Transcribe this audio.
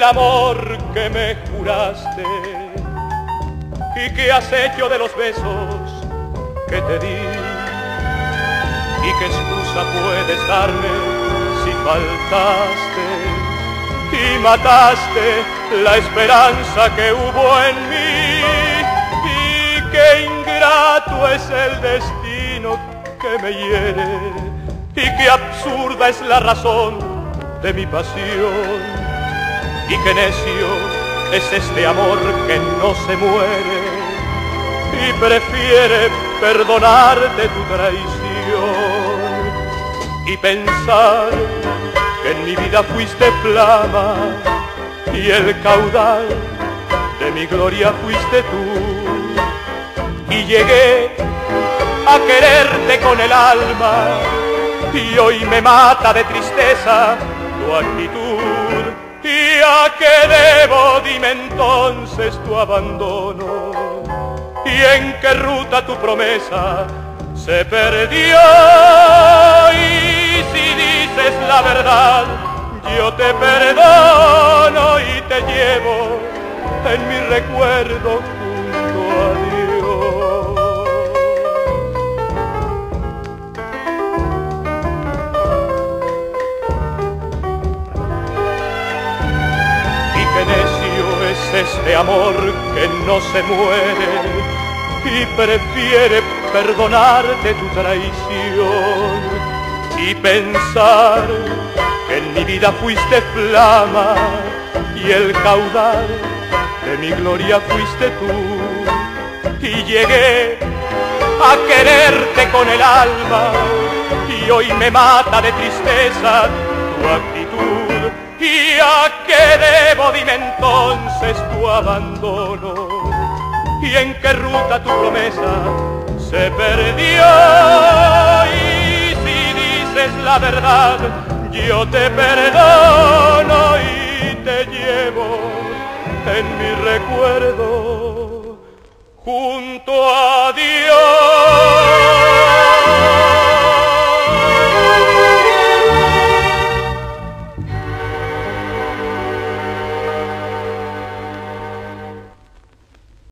amor que me juraste y que has hecho de los besos que te di. ¿Y qué excusa puedes darme si faltaste y mataste la esperanza que hubo en mí? Y qué ingrato es el destino que me hiere, y qué absurda es la razón de mi pasión, y qué necio es este amor que no se muere y prefiere perdonarte tu traición y pensar que en mi vida fuiste flama y el caudal de mi gloria fuiste tú. Y llegué a quererte con el alma y hoy me mata de tristeza tu actitud. ¿Y a qué debo, dime entonces, tu abandono? ¿Y en qué ruta tu promesa se perdió? Y si dices la verdad, yo te perdono y te llevo en mi recuerdo junto a Dios. Qué necio es este amor que no se muere y prefiere perdonarte tu traición y pensar que en mi vida fuiste flama y el caudal de mi gloria fuiste tú. Y llegué a quererte con el alma y hoy me mata de tristeza tu actitud. ¿Y a qué debo, dime entonces, tu abandono? ¿Y en qué ruta tu promesa se perdió? Y si dices la verdad, yo te perdono y te llevo en mi recuerdo junto a Dios.